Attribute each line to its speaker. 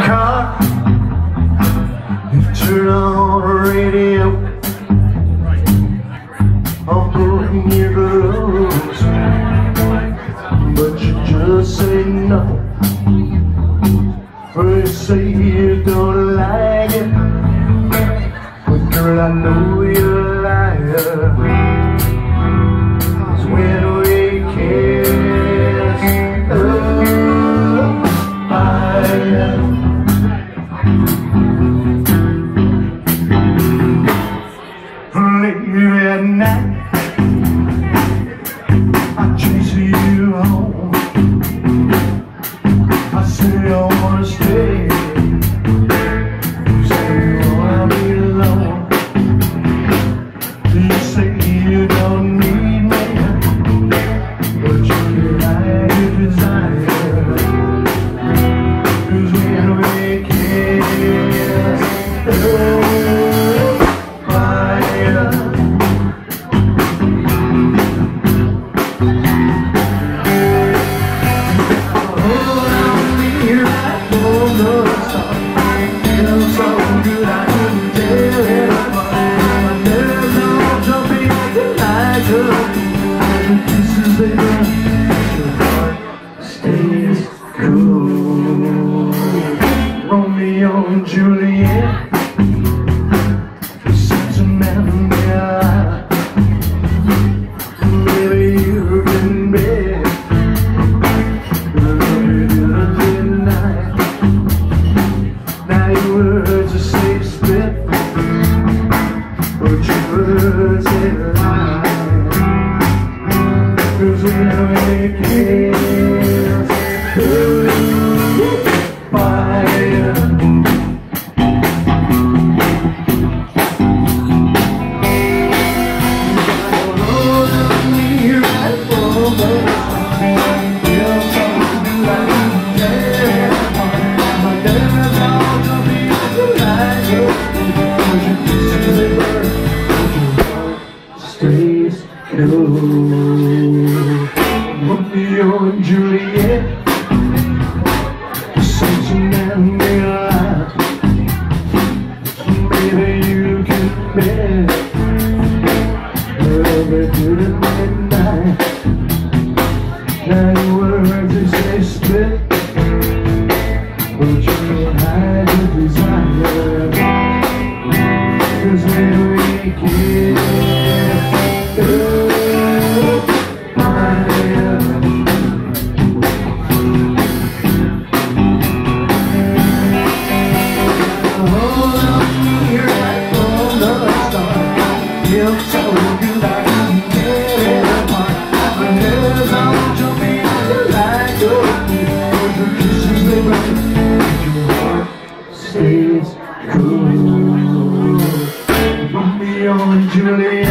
Speaker 1: car, you turn on the radio, I'm pulling your clothes, but you just say no. First say you don't like it, but girl, I know you're a liar. 'Cause when we kiss, fire. Late at night, I chase you home. I say I wanna stay, you say you wanna be alone. You say you don't need me, but you're like a desire. 'Cause when we kiss, fire. Hold on me right for the start. Feels so good I couldn't tell it apart. My nerves all jumping like a kisses they burn. Your heart stays cool. Romeo and Juliet, sentimental. Maybe you can bet. Love you till the midnight. Now your words are safe split, but your words ain't lie. 'Cause when we kiss, fire. Hold on me right for the start. Feel so good I can tear it apart. My nerves all jumping like a but your kisses they burn, but your heart stays cool. Romeo and Juliet, sentimental. Maybe you can bet. Love it till the midnight. Now your words they say split, but you don't hide your desire. 'Cause when we kiss, fire. Hold on me right from the start. Feels so good I can tear it apart. My nerves all jumping like a but your kisses they burn, but your heart stays cool. Romeo and Juliet.